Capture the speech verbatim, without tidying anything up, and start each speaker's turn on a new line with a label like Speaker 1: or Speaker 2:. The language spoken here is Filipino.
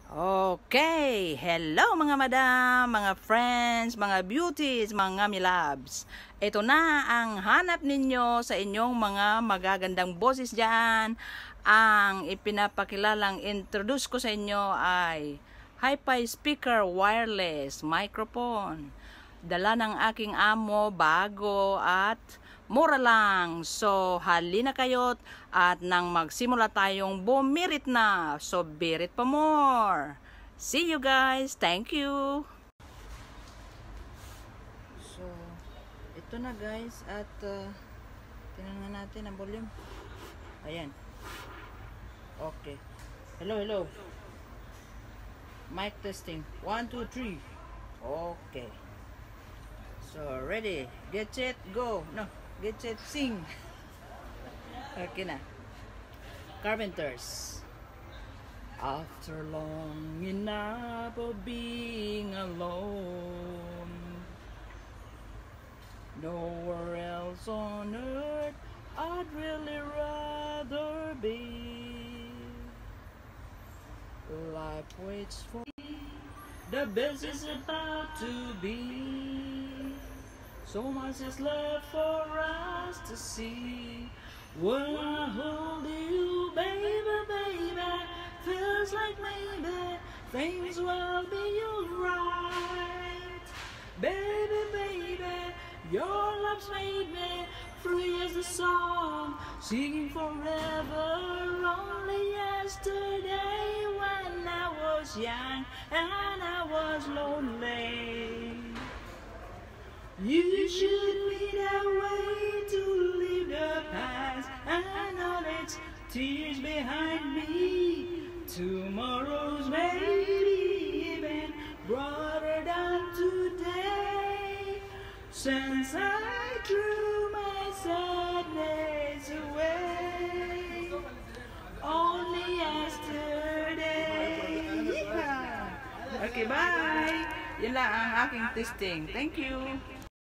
Speaker 1: Okay, hello mga madam, mga friends, mga beauties, mga milabs. Ito na ang hanap ninyo sa inyong mga magagandang boses dyan. Ang ipinapakilalang introduce ko sa inyo ay Hi-Fi Speaker Wireless Microphone. Dala ng aking amo, bago at mura lang. So, halina kayo at nang magsimula tayong bumirit na. So, birit pa more. See you guys. Thank you. So, ito na guys. At, uh, tingnan natin ang volume. Ayan. Okay. Hello, hello. Mic testing. One, two, three. Okay. So, ready. Get set, go. No. Get set, sing. Okay na. Carpenters. After long enough of being alone, nowhere else on earth I'd really rather be. Life waits for me. The best is about to be. So much is left for us to see. When I hold you, baby, baby, feels like maybe things will be alright. Baby, baby, your love's made me free as the song, singing forever. Only yesterday when I was young and I was lonely, you should be that way to leave the past. I know it's tears behind me. Tomorrow's maybe even brighter than today. Since I threw my sadness away, only yesterday. Yeah. Okay, bye. Yan lang ang aking testing. Thank you.